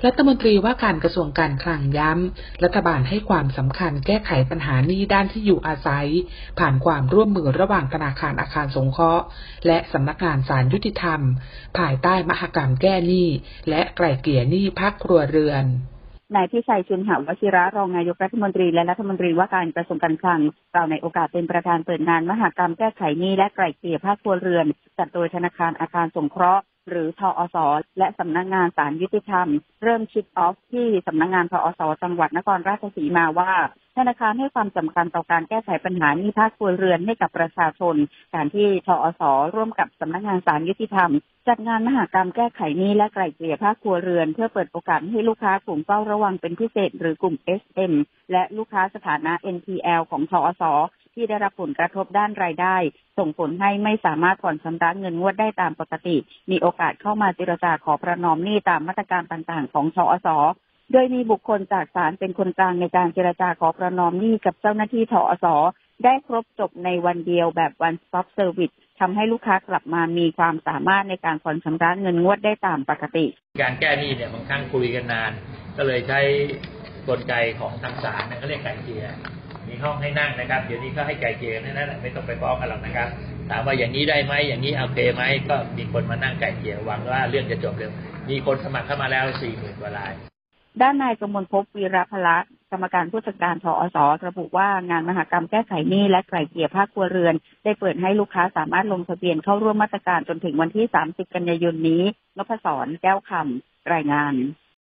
รัฐมนตรีว่าการกระทรวงการคลังย้ำรัฐบาลให้ความสำคัญแก้ไขปัญหาหนี้ด้านที่อยู่อาศัยผ่านความร่วมมือระหว่างธนาคารอาคารสงเคราะห์และสำนักงานศาลยุติธรรมภายใต้มหกรรมแก้หนี้และไกล่เกลี่ยหนี้ภาคครัวเรือนนายพิชัยชุนหวชิระรองนายกรัฐมนตรีและรัฐมนตรีว่าการกระทรวงการคลังกล่าวในโอกาสเป็นประธานเปิดงานมหกรรมแก้ไขหนี้และไกล่เกลี่ยภาคครัวเรือนจัดโดยธนาคารอาคารสงเคราะห์หรือทอสและสำนักงานศาลยุติธรรมเริ่มคิกออฟที่สำนักงานทอสจังหวัดนครราชสีมาว่าธนาคารให้ความสำคัญต่อการแก้ไขปัญหาหนี้ภาคครัวเรือนให้กับประชาชนการที่ทอสร่วมกับสำนักงานศาลยุติธรรมจัดงานมหกรรมแก้ไขหนี้และไกล่เกลี่ยภาคครัวเรือนเพื่อเปิดโอกาสให้ลูกค้ากลุ่มเฝ้าระวังเป็นพิเศษหรือกลุ่ม SM และลูกค้าสถานะ NPL ของทอสที่ได้รับผลกระทบด้านรายได้ส่งผลให้ไม่สามารถผ่อนชำระเงินงวดได้ตามปกติมีโอกาสเข้ามาเจรจาขอประนอมหนี้ตามมาตรการต่างๆของทอสโดยมีบุคคลจากศาลเป็นคนกลางในการเจรจาขอประนอมหนี้กับเจ้าหน้าที่ทอสได้ครบจบในวันเดียวแบบ one stop service ทำให้ลูกค้ากลับมามีความสามารถในการผ่อนชำระเงินงวดได้ตามปกติการแก้หนี้เนี่ยบางครั้งคุยกันนานก็เลยใช้กลไกของทางศาลเขาเรียกไกล่เกลี่ยมีห้องให้นั่งนะครับเดี๋ยวนี้ก็ให้ไกล่เกลี่ยนั่นแหละไม่ต้องไปฟ้องกันหรอกนะครับถามว่าอย่างนี้ได้ไหมอย่างนี้โอเคไหมก็มีคนมานั่งไกล่เกลี่ยหวังว่าเรื่องจะจบเร็วมีคนสมัครเข้ามาแล้ว 40,000 กว่ารายด้านนายกมลภพวีรพละกรรมการผู้จัดการทอสระบุว่างานมหกรรมแก้ไขหนี้และไกล่เกลี่ยภาคครัวเรือนได้เปิดให้ลูกค้าสามารถลงทะเบียนเข้าร่วมมาตรการจนถึงวันที่30 กันยายนนี้นพศร แก้วคำรายงาน